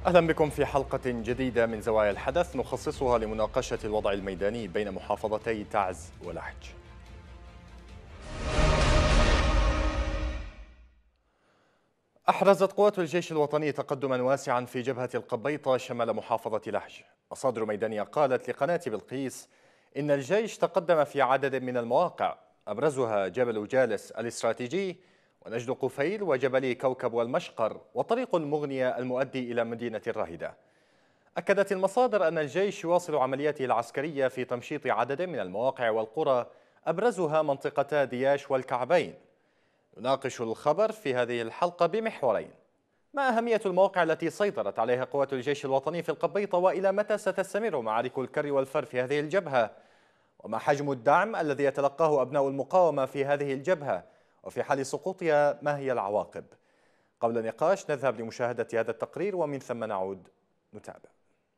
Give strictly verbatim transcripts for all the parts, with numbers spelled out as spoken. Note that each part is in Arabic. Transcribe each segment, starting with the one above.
أهلا بكم في حلقة جديدة من زوايا الحدث نخصصها لمناقشة الوضع الميداني بين محافظتي تعز ولحج. أحرزت قوات الجيش الوطني تقدما واسعا في جبهة القبيطة شمال محافظة لحج. مصادر ميدانية قالت لقناة بلقيس إن الجيش تقدم في عدد من المواقع أبرزها جبل جالس الاستراتيجي ونجد قفيل وجبل كوكب والمشقر وطريق المغنية المؤدي إلى مدينة الراهدة. أكدت المصادر أن الجيش يواصل عملياته العسكرية في تمشيط عدد من المواقع والقرى أبرزها منطقتا دياش والكعبين. نناقش الخبر في هذه الحلقة بمحورين: ما أهمية المواقع التي سيطرت عليها قوات الجيش الوطني في القبيطة، وإلى متى ستستمر معارك الكر والفر في هذه الجبهة، وما حجم الدعم الذي يتلقاه أبناء المقاومة في هذه الجبهة، وفي حال سقوطها ما هي العواقب. قبل النقاش نذهب لمشاهدة هذا التقرير ومن ثم نعود نتابع.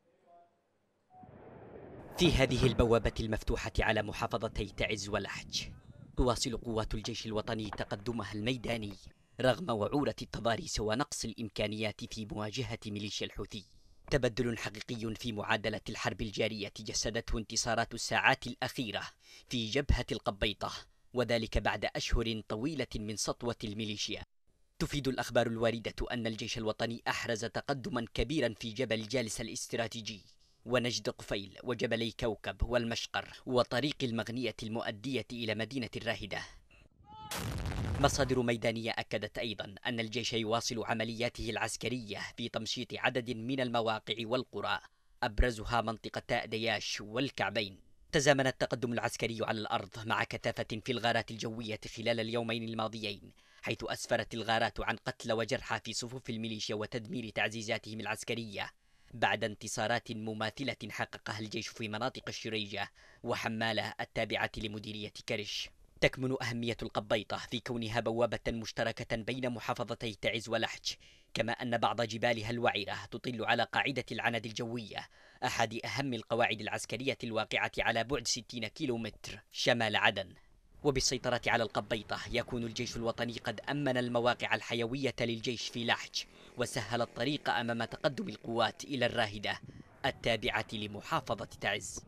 في هذه البوابة المفتوحة على محافظتي تعز ولحج تواصل قوات الجيش الوطني تقدمها الميداني رغم وعورة التضاريس ونقص الإمكانيات في مواجهة ميليشيا الحوثي. تبدل حقيقي في معادلة الحرب الجارية جسدته انتصارات الساعات الأخيرة في جبهة القبيطة، وذلك بعد أشهر طويلة من سطوة الميليشيا. تفيد الأخبار الواردة أن الجيش الوطني أحرز تقدما كبيرا في جبل جالس الاستراتيجي ونجد قفيل وجبلي كوكب والمشقر وطريق المغنية المؤدية إلى مدينة الراهدة. مصادر ميدانية أكدت أيضا أن الجيش يواصل عملياته العسكرية في تمشيط عدد من المواقع والقرى أبرزها منطقة دياش والكعبين. تزامن التقدم العسكري على الأرض مع كثافة في الغارات الجوية خلال اليومين الماضيين، حيث أسفرت الغارات عن قتل وجرحى في صفوف الميليشيا وتدمير تعزيزاتهم العسكرية بعد انتصارات مماثلة حققها الجيش في مناطق الشريجة وحمالة التابعة لمديرية كرش. تكمن أهمية القبيطة في كونها بوابة مشتركة بين محافظتي تعز ولحج، كما أن بعض جبالها الوعرة تطل على قاعدة العند الجوية، أحد أهم القواعد العسكرية الواقعة على بعد ستين كيلومتر شمال عدن. وبالسيطرة على القبيطة يكون الجيش الوطني قد أمن المواقع الحيوية للجيش في لحج وسهل الطريق أمام تقدم القوات إلى الراهدة التابعة لمحافظة تعز.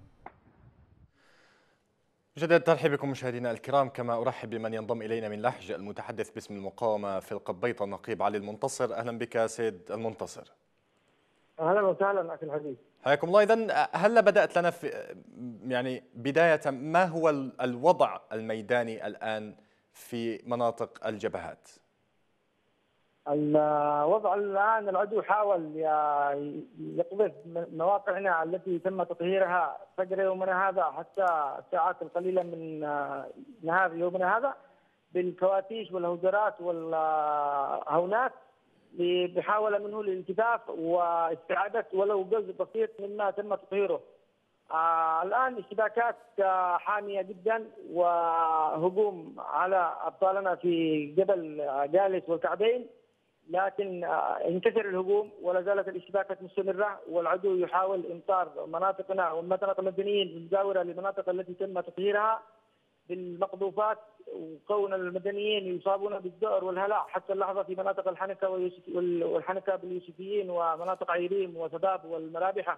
جدد ترحيب بكم مشاهدينا الكرام، كما أرحب بمن ينضم إلينا من لحج المتحدث باسم المقاومة في القبيطة النقيب علي المنتصر. أهلا بك سيد المنتصر. اهلا وسهلا اخي الحبيب. حياكم الله. إذن هل بدأت لنا في يعني بداية ما هو الوضع الميداني الآن في مناطق الجبهات؟ الوضع الان العدو حاول يقذف مواقعنا التي تم تطهيرها فجر يومنا هذا حتى الساعات القليله من نهار يومنا هذا بالكواتيش والهودرات والهونات، بحاول منه الالتفاف واستعاده ولو جزء بسيط مما تم تطهيره. آه الان اشتباكات آه حاميه جدا وهجوم على ابطالنا في جبل جالس والكعبين، لكن آه انكسر الهجوم ولا زالت الاشتباكات مستمره، والعدو يحاول امطار مناطقنا والمناطق المدنيين المجاوره للمناطق التي تم تطهيرها بالمقذوفات، وكون المدنيين يصابون بالذعر والهلع حتى اللحظه في مناطق الحنكه والحنكه باليوسفيين ومناطق عيريم وسباب والمرابحه.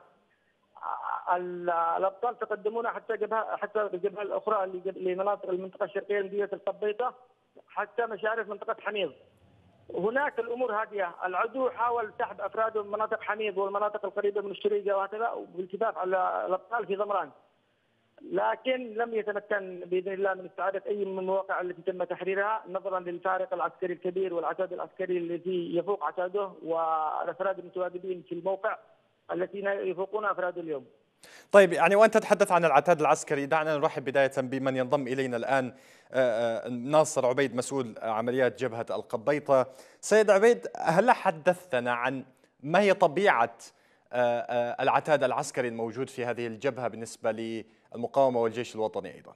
الابطال تقدمون حتى جبهه حتى الجبهه الاخرى لمناطق المنطقه الشرقيه لمدينه القبيطه حتى مشارف منطقه حميض. هناك الامور هاديه، العدو حاول سحب افراده من مناطق حميض والمناطق القريبه من الشريجه وهكذا والالتفاف على الابطال في ضمران، لكن لم يتمكن باذن الله من استعاده اي من المواقع التي تم تحريرها نظرا للفارق العسكري الكبير والعتاد العسكري الذي يفوق عتاده والافراد المتواجدين في الموقع التي يفوقون افراد اليوم. طيب، يعني وأنت تتحدث عن العتاد العسكري، دعنا نرحب بداية بمن ينضم إلينا الآن. ناصر عبيد، مسؤول عمليات جبهة القبيطة. سيد عبيد، هل حدثتنا عن ما هي طبيعة العتاد العسكري الموجود في هذه الجبهة بالنسبة للمقاومة والجيش الوطني أيضا؟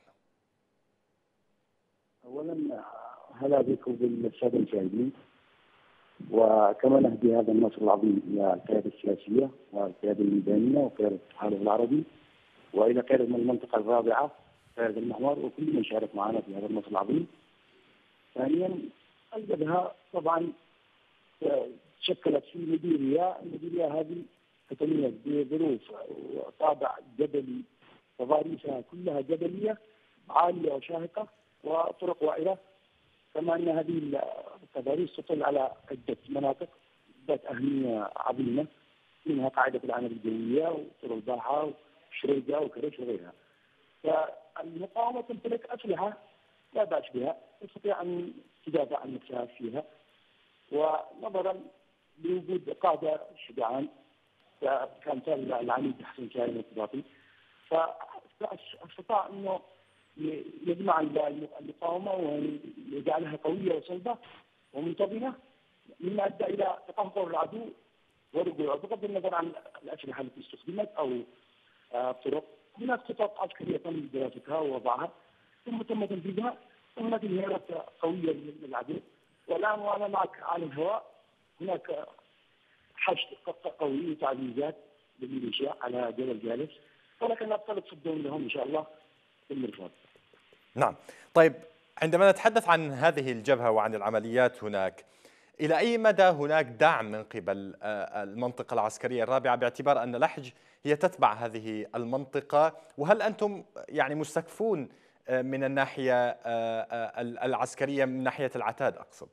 أولا هلا بكم بالسادة المشاهدين، وكما نهدي هذا النصر العظيم الى القياده السياسيه والقياده الميدانيه وقياده التحالف العربي والى قياده من المنطقه الرابعه قياده المحور وكل من شارك معنا في هذا النصر العظيم. ثانيا الجبهه طبعا تشكلت في مديريا، المديريا هذه تتميز بظروف وطابع جبلي، تضاريسها كلها جبليه عاليه وشاهقه وطرق وائره، كما ان هذه التضاريس تطل على عده مناطق ذات اهميه عظيمه، منها قاعده العنب الجويه وطرق الباحه وشريقه وكرش وغيرها. فالمقاومه تمتلك اسلحه لا باس بها، تستطيع ان تدافع عن نفسها فيها، ونظرا لوجود قاده شجعان كان العميد حسن شاهين الارتباطي، فاستطاع انه يجمع المقاومه ويجعلها قويه وصلبه ومنتظمه، مما ادى الى تقهقر العدو ورجوعه بغض النظر عن الاسلحه التي استخدمت او الطرق. هناك خطط عسكريه تم دراستها ووضعها ثم تم تنفيذها، هناك انهيارات قويه للعدو. والان وانا معك على الهواء هناك حشد قوي وتعزيزات للميليشيا على جبل جالس، ولكن نبتلط صدهم لهم ان شاء الله بالمرصاد. نعم، طيب عندما نتحدث عن هذه الجبهة وعن العمليات هناك، إلى أي مدى هناك دعم من قبل المنطقة العسكرية الرابعة باعتبار أن لحج هي تتبع هذه المنطقة، وهل أنتم يعني مستكفون من الناحية العسكرية من ناحية العتاد أقصد؟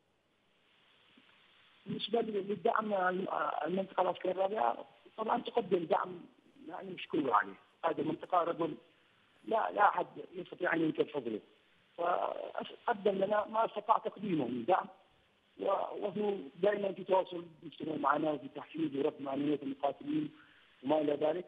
بالنسبة للدعم المنطقة العسكرية الرابعة طبعا تقدم دعم يعني مشكور عليه، هذه المنطقة رجل لا لا أحد يستطيع أن ينكر فضله، فقدم لنا ما استطاع تقديمه من دعم، وهو دائما في تواصل باستمرار معنا وفي تحفيز ورفع معنويات المقاتلين وما الى ذلك.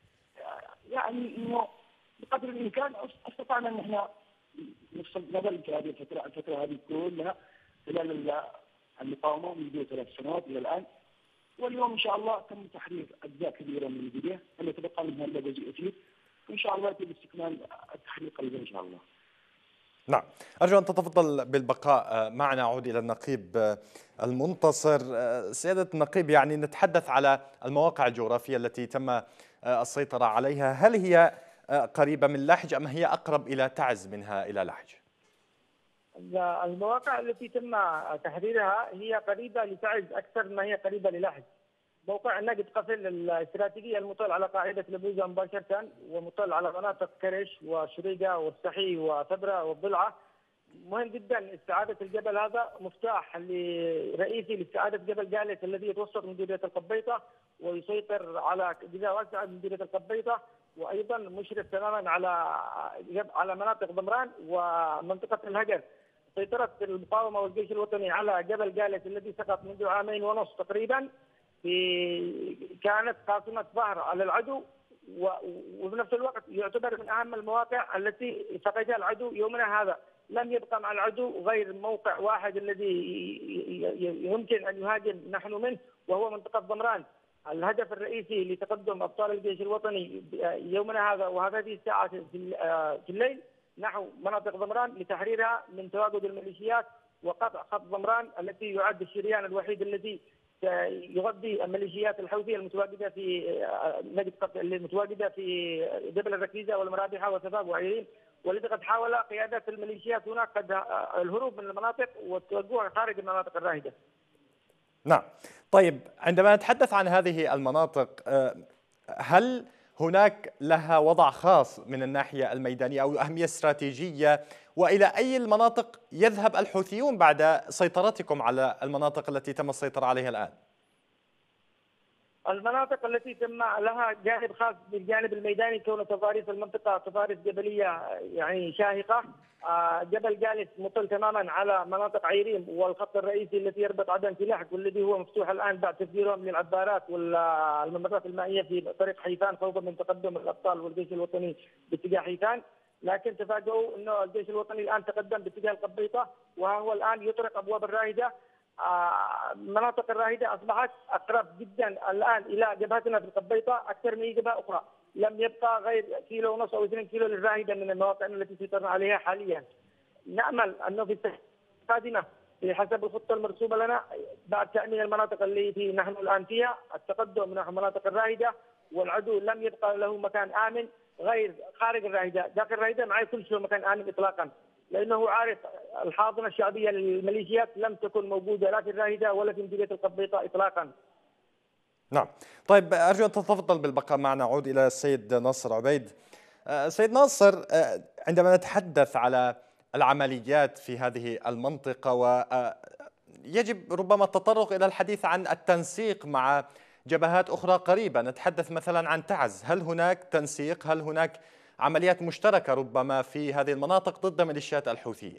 يعني انه بقدر الامكان استطعنا ان احنا نظل في هذه الفتره الفتره هذه كلها خلال المقاومه منذ ثلاث سنوات الى الان، واليوم ان شاء الله تم تحرير اجزاء كبيره من المديريه اللي تبقى منها الا جزء يسير، وان شاء الله يتم استكمال التحرير قريبا ان شاء الله. نعم، أرجو أن تتفضل بالبقاء معنا. أعود إلى النقيب المنتصر. سيادة النقيب، يعني نتحدث على المواقع الجغرافية التي تم السيطرة عليها، هل هي قريبة من لحج أم هي أقرب إلى تعز منها إلى لحج؟ المواقع التي تم تحريرها هي قريبة لتعز أكثر ما هي قريبة للحج. موقع نقد قفل الاستراتيجية المطل على قاعدة لبوزة مباشرة، ومطل على مناطق كرش وشريقة والصحي وثبرة والضلعة. مهم جدا استعادة الجبل، هذا مفتاح رئيسي لاستعادة جبل جالس الذي يتوسط من مديرية القبيطة ويسيطر على أجزاء واسعة من مديرية القبيطة، وأيضا مشرف تماما على على مناطق ضمران ومنطقة الهجر. سيطرة المقاومة والجيش الوطني على جبل جالس الذي سقط منذ عامين ونصف تقريبا، في كانت قاصمة ظهر على العدو، وفي نفس الوقت يعتبر من أهم المواقع التي فقدها العدو يومنا هذا. لم يبقى مع العدو غير موقع واحد الذي يمكن أن يهاجم نحن منه، وهو منطقة ضمران. الهدف الرئيسي لتقدم أبطال الجيش الوطني يومنا هذا وهذه الساعة في الليل نحو مناطق ضمران لتحريرها من تواجد الميليشيات وقطع خط ضمران التي يعد الشريان الوحيد الذي يغذي الميليشيات الحوثية المتواجدة في نجد المتواجدة في جبل الركيزة والمرابحة وسفاق وعيرين، ولذا قد حاول قيادة الميليشيات هناك قد الهروب من المناطق والتوجه خارج المناطق الراهجة. نعم، طيب عندما نتحدث عن هذه المناطق، هل هناك لها وضع خاص من الناحية الميدانية أو أهمية استراتيجية؟ وإلى أي المناطق يذهب الحوثيون بعد سيطرتكم على المناطق التي تم السيطرة عليها الآن؟ المناطق التي تم لها جانب خاص بالجانب الميداني كون تضاريس المنطقة تضاريس جبلية يعني شاهقة. جبل جالس مطل تماما على مناطق عيرين والخط الرئيسي الذي يربط عدن في لحج، والذي هو مفتوح الآن بعد تفجيرهم للعبارات والممرات المائية في طريق حيفان خوفا من تقدم الأبطال والجيش الوطني باتجاه حيفان. لكن تفاجئوا انه الجيش الوطني الان تقدم باتجاه القبيطه، وهو الان يطرق ابواب الراهده. آه مناطق الراهده اصبحت اقرب جدا الان الى جبهتنا في القبيطه اكثر من جبهه اخرى. لم يبقى غير كيلو ونصف او اثنين كيلو للراهده من المواقع التي سيطرنا عليها حاليا. نامل انه في السنه القادمه بحسب الخطه المرسومه لنا بعد تامين المناطق التي نحن الان فيها التقدم نحو مناطق الراهده، والعدو لم يبقى له مكان امن غير خارج الراهده، داخل الراهده معي كل شيء مكان آمن اطلاقا، لانه عارف الحاضنه الشعبيه للميليشيات لم تكن موجوده لا في الراهده ولا في مديريه القبيطه اطلاقا. نعم. طيب أرجو أن تتفضل بالبقاء معنا. نعود إلى السيد ناصر عبيد. سيد ناصر، عندما نتحدث على العمليات في هذه المنطقة ويجب ربما التطرق إلى الحديث عن التنسيق مع جبهات أخرى قريبة، نتحدث مثلا عن تعز، هل هناك تنسيق؟ هل هناك عمليات مشتركة ربما في هذه المناطق ضد ميليشيات الحوثيين؟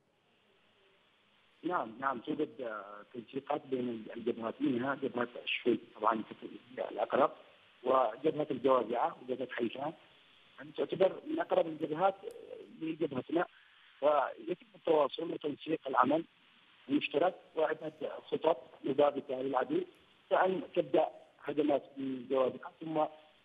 نعم نعم توجد تنسيقات بين الجبهات، منها جبهة الشوي طبعا الأقرب، وجبهة الجوازعة وجبهة حيفان، يعني تعتبر من أقرب الجبهات لجبهتنا، ويتم التواصل وتنسيق العمل المشترك وعدة خطط مضادة للعدو، كأن تبدأ هجمات الجوازعة ثم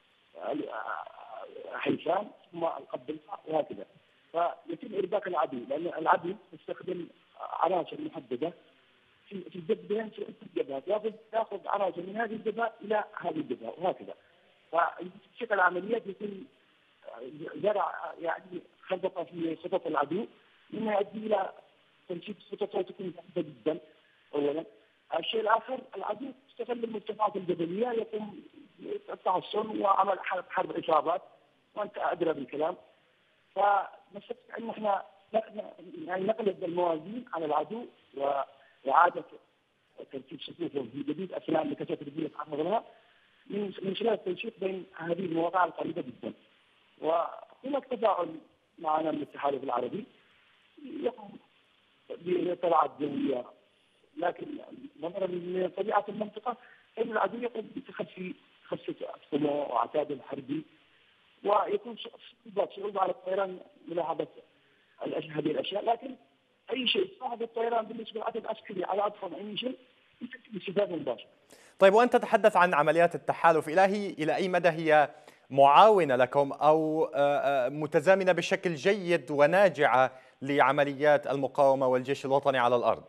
حيفان ثم القبلقة وهكذا، فيتم إرباك العدو، لأن العدو يستخدم عناصر محدده في في الجبهه في الجبهات، ياخذ ياخذ عناصر من هذه الجبهه الى هذه الجبهه وهكذا. فشكل العمليات يتم زرع يعني خلطه في خطط العدو، مما يؤدي الى تنشيط خططه تكون بعيده جدا. اولا، الشيء الاخر العدو يستغل المرتفعات الجبليه، يقوم بالتحصن وعمل حرب حرب اصابات، وانت ادرى بالكلام. فنستطيع ان احنا يعني نقلب الموازين على العدو وإعادة ترتيب صفوفهم من جديد أثناء النكسات الرجلية تعرض لها من من خلال التنسيق بين هذه المواقع القريبة جدا. وهناك تفاعل معنا من التحالف العربي يقوم بطلعات جوية، لكن نظرا لطبيعة المنطقة فإن العدو يقوم بتخفي خفة أسطمه وعتاده الحربي، ويكون صعوبة على الطيران ملاحظة هذه الاشياء، لكن اي شيء صعب الطيران بالنسبه للعدد العسكري على اضخم اي شيء يمكن باستفاده مباشره. طيب، وانت تتحدث عن عمليات التحالف، الى هي الى اي مدى هي معاونه لكم او متزامنه بشكل جيد وناجعه لعمليات المقاومه والجيش الوطني على الارض؟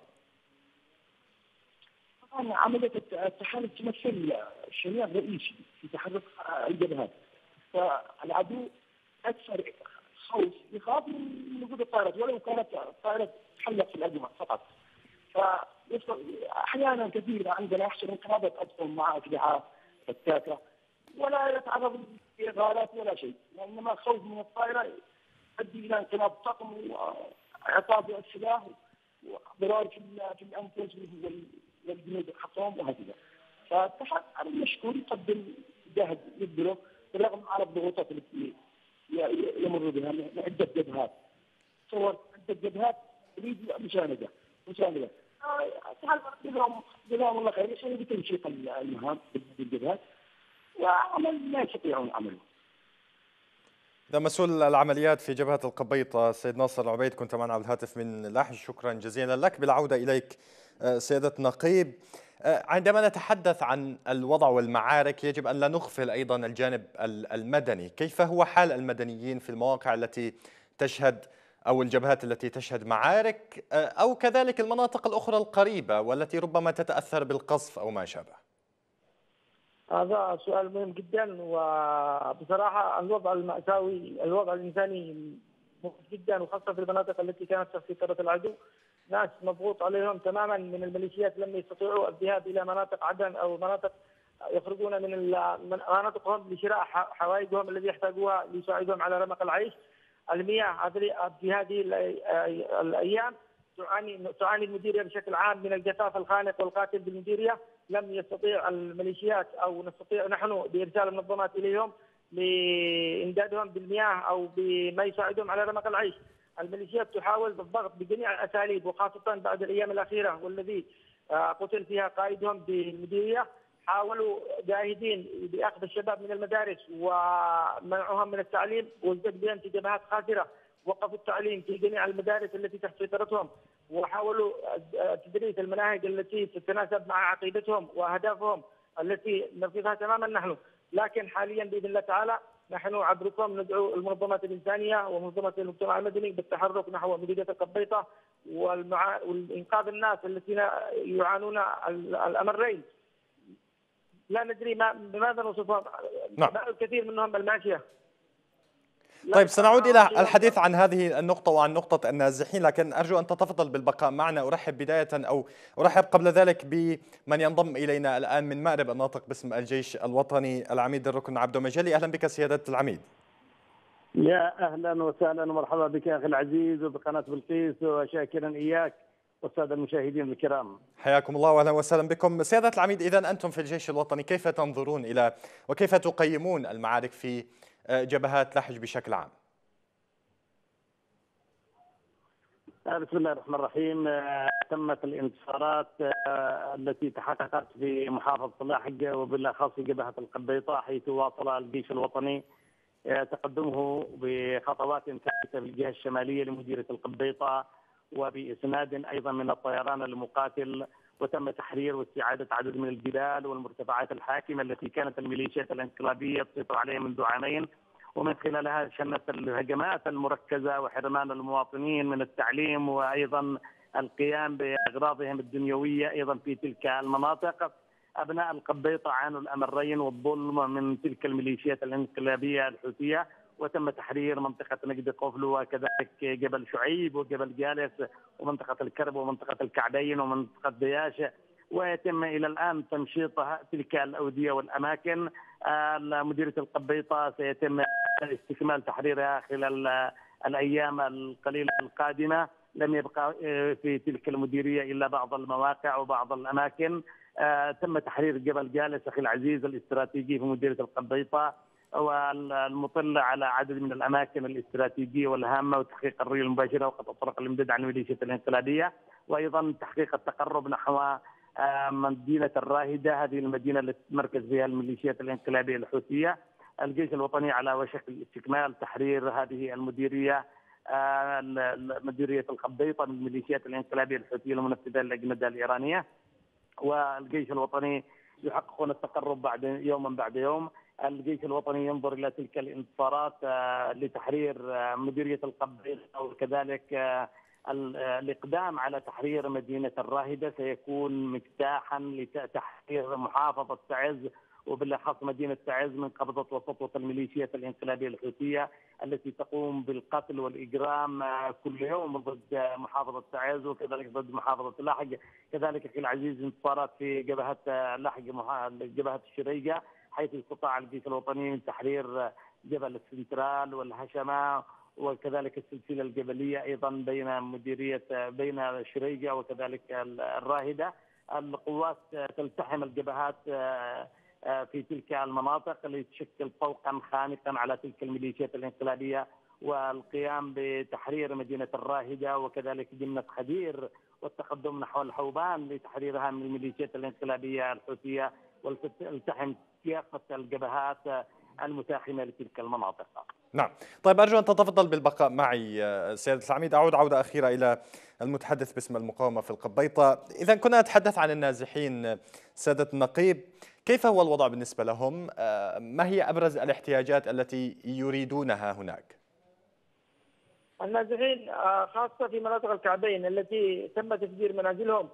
طبعا عمليه التحالف تمثل شريان رئيسي في تحرك الجبهات، فالعدو اكثر خوف يخاف من وجود الطائرات، ولو كانت الطائرة تحلق في الأجواء فقط. فأحيانا كثيرة عندنا يحصل انقلابات أطفال مع أسلحة فتاكة ولا يتعرض لإغارات ولا شيء، وإنما خوف من الطائرة يؤدي إلى انقلاب طقم وإعطاء السلاح وضرار في في الأنفس والجنود حقهم وهكذا. فالتحالف على المشكور يقدم جهد يبذله بالرغم على الضغوطات التي يمر بها من عدة جبهات. تصور عدة جبهات تريد مساندة مساندة. جزاهم جزاهم الله خير، يسوي بتنسيق المهام بالجبهات وعمل لا يستطيعون عمله. ده مسؤول العمليات في جبهة القبيطة السيد ناصر العبيد، كنت معنا على الهاتف من لحج، شكرا جزيلا لك. بالعودة إليك سيادة نقيب، عندما نتحدث عن الوضع والمعارك يجب أن لا نغفل أيضا الجانب المدني. كيف هو حال المدنيين في المواقع التي تشهد أو الجبهات التي تشهد معارك، أو كذلك المناطق الأخرى القريبة والتي ربما تتأثر بالقصف أو ما شابه؟ هذا سؤال مهم جدا، وبصراحة الوضع المأساوي الوضع الإنساني مهم جدا، وخاصة في المناطق التي كانت تحت سيطرة العدو. ناس مضغوط عليهم تماما من الميليشيات، لم يستطيعوا الذهاب الى مناطق عدن او مناطق يخرجون من مناطقهم لشراء حوائجهم الذي يحتاجوها ليساعدهم على رمق العيش. المياه في هذه الايام تعاني تعاني المديريه بشكل عام من الجفاف الخانق والقاتل بالمديريه. لم يستطيع الميليشيات او نستطيع نحن بارسال المنظمات اليهم لامدادهم بالمياه او بما يساعدهم على رمق العيش. الميليشيات تحاول بالضغط بجميع الاساليب، وخاصه بعد الايام الاخيره والذي قتل فيها قائدهم بالمديريه. حاولوا جاهدين باخذ الشباب من المدارس ومنعهم من التعليم، وازداد بهم في جبهات خاسره، وقفوا التعليم في جميع المدارس التي تحت سيطرتهم، وحاولوا تدريس المناهج التي تتناسب مع عقيدتهم واهدافهم التي نرفضها تماما نحن. لكن حاليا باذن الله تعالى نحن عبركم ندعو المنظمات الانسانيه ومنظمات المجتمع المدني بالتحرك نحو مديريه القبيطه والمع... والانقاذ الناس الذين يعانون الامرين. لا ندري ما بماذا نوصفهم. نعم. الكثير منهم الماشيه. طيب سنعود إلى الحديث عن هذه النقطة وعن نقطة النازحين، لكن أرجو أن تتفضل بالبقاء معنا. أرحب بداية أو أرحب قبل ذلك بمن ينضم إلينا الآن من مأرب الناطق باسم الجيش الوطني العميد الركن عبدو مجلي. أهلا بك سيادة العميد. يا أهلا وسهلا ومرحبا بك أخي العزيز وبقناة بلقيس، وشاكرا إياك والسادة المشاهدين الكرام. حياكم الله واهلا وسهلا بكم سيادة العميد. إذا أنتم في الجيش الوطني كيف تنظرون إلى وكيف تقيمون المعارك في جبهات لحج بشكل عام؟ بسم الله الرحمن الرحيم. تمت الانتصارات التي تحققت في محافظة لحج وبالأخص في جبهة القبيطة، حيث واصل الجيش الوطني تقدمه بخطوات ثابتة في الجهة الشمالية لمديرية القبيطة وبإسناد أيضا من الطيران المقاتل، وتم تحرير واستعادة عدد من الجبال والمرتفعات الحاكمة التي كانت الميليشيات الانقلابية تسيطر عليها منذ عامين، ومن خلالها شنت الهجمات المركزة وحرمان المواطنين من التعليم وأيضا القيام بأغراضهم الدنيوية أيضا في تلك المناطق. أبناء القبيطة عانوا الأمرين والظلم من تلك الميليشيات الانقلابية الحوثية، وتم تحرير منطقة نجد قفل وكذلك جبل شعيب وجبل جالس ومنطقة الكرب ومنطقة الكعبين ومنطقة دياش، ويتم إلى الآن تمشيط تلك الأودية والأماكن. مديرية القبيطة سيتم استكمال تحريرها خلال الأيام القليلة القادمة. لم يبقى في تلك المديرية إلا بعض المواقع وبعض الأماكن. تم تحرير جبل جالس أخي العزيز الاستراتيجي في مديرية القبيطة، والمطلة على عدد من الأماكن الاستراتيجية والهامة، وتحقيق الرؤية المباشرة وقطع الطرق الإمداد عن الميليشيات الانقلابية، وأيضا تحقيق التقرب نحو مدينة الراهدة، هذه المدينة التي تمركز فيها الميليشيات الانقلابية الحوثية. الجيش الوطني على وشك استكمال تحرير هذه المديرية، مديرية القبيطة من الميليشيات الانقلابية الحوثية المنفذة للأجندة الإيرانية، والجيش الوطني يحققون التقرب بعد يوما بعد يوم. الجيش الوطني ينظر إلى تلك الانتصارات لتحرير مديرية القبيطة، وكذلك الإقدام على تحرير مدينة الراهدة سيكون مفتاحا لتحرير محافظة تعز وبالأخص مدينة تعز من قبضة وسطوة الميليشيات الانقلابية الحوثية التي تقوم بالقتل والإجرام كل يوم ضد محافظة تعز وكذلك ضد محافظة لحج. كذلك أخي العزيز انتصارات في جبهة لحج جبهة الشريقة، حيث استطاع الجيش الوطني من تحرير جبل السنترال والهشمة وكذلك السلسلة الجبلية أيضا بين مديرية بين الشريقة وكذلك الراهدة. القوات تلتحم الجبهات في تلك المناطق لتشكل طوقا خانقا على تلك الميليشيات الانقلابية، والقيام بتحرير مدينة الراهدة وكذلك جنة خدير والتقدم نحو الحوبان لتحريرها من الميليشيات الانقلابية الحوثية، والتحم كافة الجبهات المتاحمة لتلك المناطق. نعم، طيب أرجو أن تتفضل بالبقاء معي سيادة العميد. أعود عودة أخيرة إلى المتحدث باسم المقاومة في القبيطة. إذا كنا نتحدث عن النازحين سيادة النقيب، كيف هو الوضع بالنسبة لهم؟ ما هي أبرز الاحتياجات التي يريدونها هناك؟ النازحين خاصة في مناطق الكعبين التي تم تفجير منازلهم،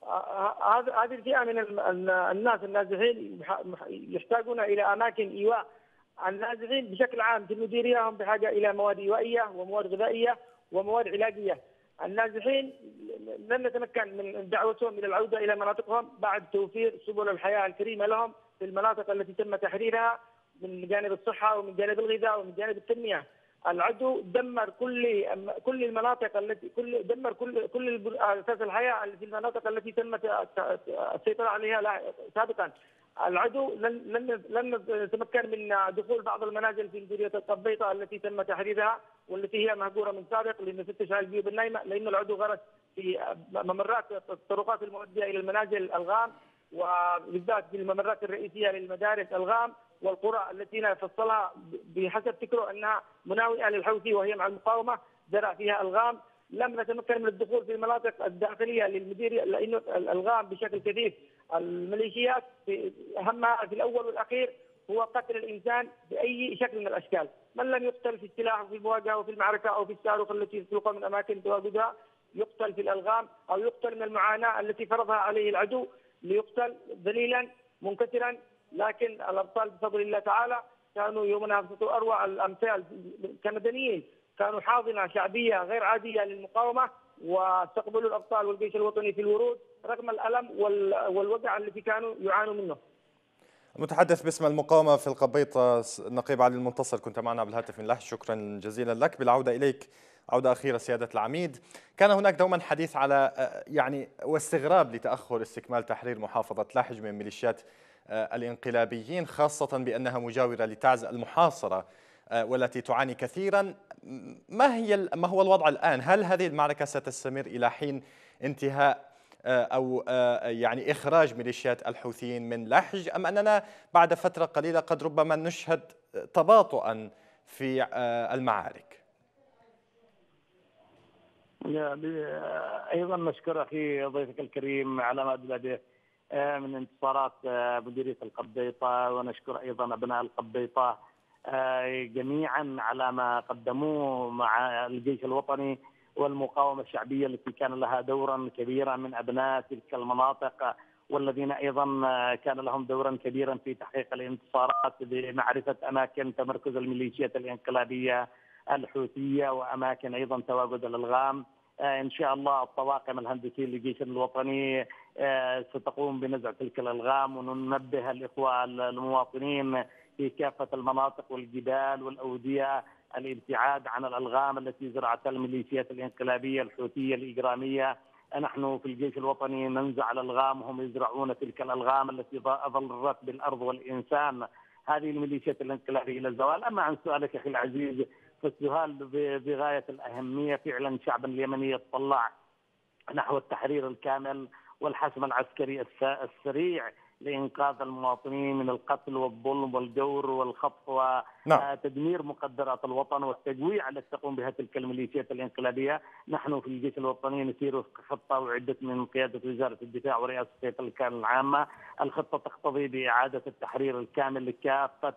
هذه الفئة من الناس النازحين يحتاجون إلى أماكن إيواء. النازحين بشكل عام في المديرية هم بحاجة إلى مواد إيوائية ومواد غذائية ومواد علاجية. النازحين لن نتمكن من دعوتهم إلى العودة إلى مناطقهم بعد توفير سبل الحياة الكريمة لهم في المناطق التي تم تحريرها من جانب الصحة ومن جانب الغذاء ومن جانب التنمية. العدو دمر كل كل المناطق التي كل دمر كل كل اساس الحياه في المناطق التي تم السيطره عليها سابقا. العدو لن لن لن نتمكن من دخول بعض المنازل في مديريه القبيطه التي تم تحريرها والتي هي مهجوره من سابق لنفتش على الجيوب النايمه، لان العدو غرس في ممرات الطرقات المؤديه الى المنازل الغام، وبالذات في الممرات الرئيسيه للمدارس الغام والقرى التي فصلها بحسب فكره انها مناوئه للحوثي وهي مع المقاومه، زرع فيها الغام. لم نتمكن من الدخول في المناطق الداخليه للمديريه لانه الغام بشكل كثيف. الميليشيات اهمها في الاول والاخير هو قتل الانسان باي شكل من الاشكال، من لم يقتل في السلاح وفي المواجهه وفي المعركه او في الصاروخ التي يطلقها من اماكن تواجدها، يقتل في الالغام او يقتل من المعاناه التي فرضها عليه العدو، ليقتل ذليلا منكسرا. لكن الابطال بفضل الله تعالى كانوا يومنا أروع الأمثال كمدنيين، كانوا حاضنة شعبية غير عادية للمقاومة، واستقبلوا الأبطال والجيش الوطني في الورود رغم الألم والوجع الذي كانوا يعانوا منه. المتحدث باسم المقاومة في القبيطة نقيب علي المنتصر، كنت معنا بالهاتف من لحج، شكرا جزيلا لك. بالعودة إليك، عودة أخيرة سيادة العميد، كان هناك دوما حديث على يعني واستغراب لتأخر استكمال تحرير محافظة لحج من ميليشيات الانقلابيين، خاصة بأنها مجاورة لتعز المحاصرة والتي تعاني كثيرا. ما هي ما هو الوضع الآن؟ هل هذه المعركة ستستمر إلى حين انتهاء أو يعني إخراج ميليشيات الحوثيين من لحج، أم أننا بعد فترة قليلة قد ربما نشهد تباطؤا في المعارك؟ أيضا نشكر أخي ضيفك الكريم على ما أدلى به من انتصارات مديرية القبيطة، ونشكر أيضا أبناء القبيطة جميعا على ما قدموه مع الجيش الوطني والمقاومة الشعبية التي كان لها دورا كبيرا من أبناء تلك المناطق، والذين أيضا كان لهم دورا كبيرا في تحقيق الانتصارات بمعرفة أماكن تمركز الميليشيات الانقلابية الحوثية وأماكن أيضا تواجد الألغام. إن شاء الله الطواقم الهندسية للجيش الوطني ستقوم بنزع تلك الألغام، وننبه الإخوة المواطنين في كافة المناطق والجبال والأودية الابتعاد عن الألغام التي زرعتها الميليشيات الانقلابية الحوثية الإجرامية. نحن في الجيش الوطني ننزع الألغام وهم يزرعون تلك الألغام التي ضرت بالأرض والإنسان هذه الميليشيات الانقلابية إلى الزوال. أما عن سؤالك أخي العزيز فالسؤال بغاية الأهمية، فعلا الشعب اليمني يتطلع نحو التحرير الكامل والحسم العسكري السريع لإنقاذ المواطنين من القتل والظلم والجور والخطف وتدمير مقدرات الوطن والتجويع التي تقوم بها تلك الميليشيات الانقلابية. نحن في الجيش الوطني نسير وفق خطة وعدت من قيادة وزارة الدفاع ورئاسة هيئة الكيان العامة. الخطة تقتضي بإعادة التحرير الكامل لكافة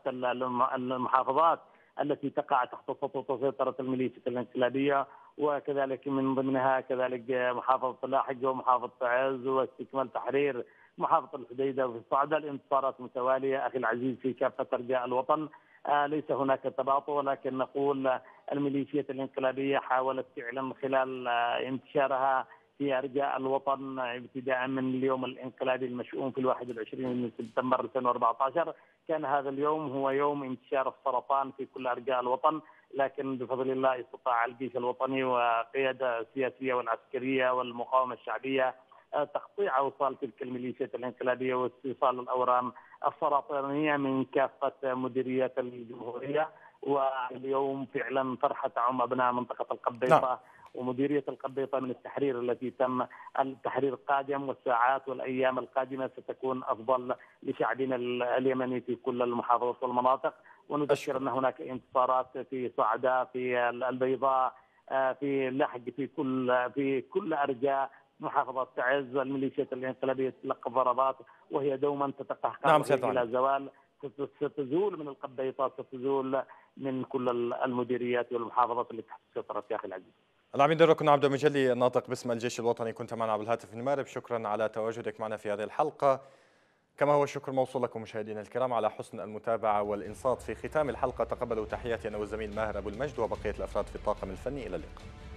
المحافظات التي تقع تحت خطوط سيطرة الميليشيات الانقلابية، وكذلك من ضمنها كذلك محافظة لاحج ومحافظة تعز، واستكمال تحرير محافظة الحديدة وفي الصعدة. الانتصارات متوالية أخي العزيز في كافة أرجاء الوطن، آه ليس هناك تباطؤ، ولكن نقول الميليشيات الانقلابية حاولت فعلا خلال آه انتشارها في أرجاء الوطن ابتداء من اليوم الانقلابي المشؤوم في الواحد والعشرين من سبتمبر ألفين وأربعة عشر، كان هذا اليوم هو يوم انتشار السرطان في كل أرجاء الوطن، لكن بفضل الله استطاع الجيش الوطني والقيادة السياسية والعسكرية والمقاومة الشعبية تقطيع أوصال تلك الميليشيات الانقلابية واستئصال الأورام السرطانية من كافة مديريات الجمهورية. واليوم فعلا فرحة تعم أبناء منطقة القبيطة نعم. ومديرية القبيطة من التحرير التي تم التحرير القادم، والساعات والأيام القادمة ستكون أفضل لشعبنا اليمني في كل المحافظات والمناطق. ونذكر أن هناك انتصارات في صعدة، في البيضاء، في لحج، في كل في كل أرجاء محافظة تعز. الميليشيات الانقلابية تلقى ضربات وهي دوما تتقهقر نعم إلى زوال، ستزول من القبيطة، ستزول من كل المديريات والمحافظات اللي تحت سيطرة يا أخي العزيز. العميد الركن عبد المجلي الناطق باسم الجيش الوطني، كنت معنا بالهاتف من مارب، شكرا على تواجدك معنا في هذه الحلقة، كما هو الشكر موصول لكم مشاهدينا الكرام على حسن المتابعة والإنصات. في ختام الحلقة تقبلوا تحياتي أنا والزميل ماهر أبو المجد وبقية الأفراد في الطاقم الفني، إلى اللقاء.